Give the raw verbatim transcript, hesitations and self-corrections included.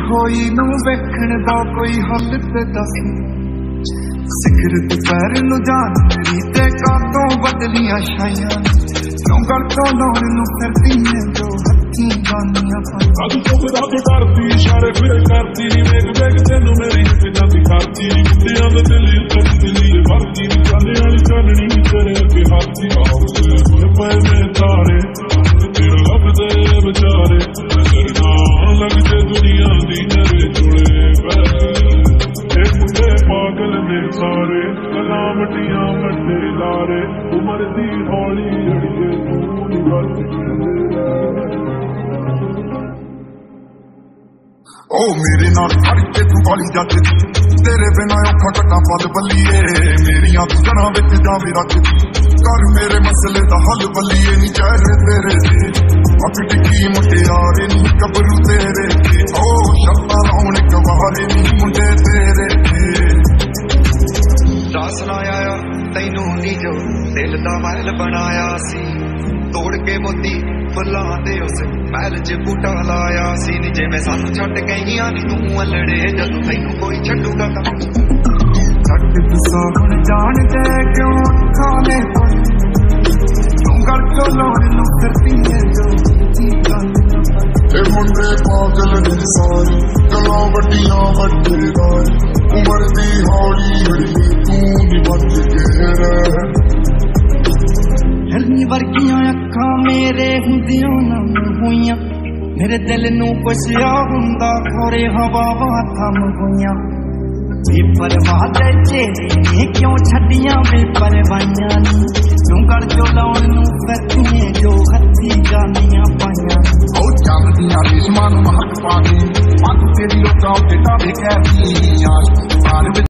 होई नू वेखण दा कोई हल ते दस सिगरत पैर नू जान मेरी ते कातों बदलियां छाइयां क्यों गल तो लाउण नू फिरदी ऐ जो हत्थीं गानियां अज तो फिर अज करती इशारे फिर करती नी वेख वेख तेनू मेरी पिता दिखाती नी कितियां दे दिल तक दिली भरती नी चाले वाली चाननी तेरे अगे हाथी आओ हुण पे में तारे तेरा लब दे बेचारे करना लग जे दुनिया दी नरे जुड़े एक मुंडे पागल ने सारे कलामटियां मटे लारे उमर दी हौली अड़िए तू नी बच ओ मेरे नाल खड़ के तू वाली जट तेरे बिना औखा कट्टा पल बल्लीए मेरियां तू जड़ा विच जावे रखदी कर मेरे मसले दा हल बल्लीए नी चेहरे तेरे ते अख टिकी मुटियारे नी कबरू तेरे ते ओ शब्दां लाउण गवारे नी मुंडे तेरे ते दस लाया तैनू नी जो दिल दा महल बनाया सी तोड़ के मोती फुल्लां दे उस महल च बूटा लाया सी नी जिवें सानू छड्ड गईयां नी तू अल्लड़े जदों तैनू कोई छड्डूगा तां छड्ड तू सावन जान दे क्यों अखां ने तू गल चो लाउण नू फिरदी ऐ जो हत्थीं गानियां ए मुंडे पागल ने सारे गलां वड्डियां वड्डे लारे उमर दी हौली अड़िए तू नी बच के रह हिरनी वर्गियां अखां मेरे हुंदियां ना होइयां मेरे दिल नू पुछया हुंदा खोरे हवावां थम होइयां बेपरवाह दे चेहरे ने क्यों छड्डियां बेपरवाहियां नी तू गल चो लाउण नू फिरदी ऐ जो हत्थीं गानियां पाइयां ओ चमदियां रेशमां नू महक पा के पग तेरी लोकां ते टावे कहदी आश सारे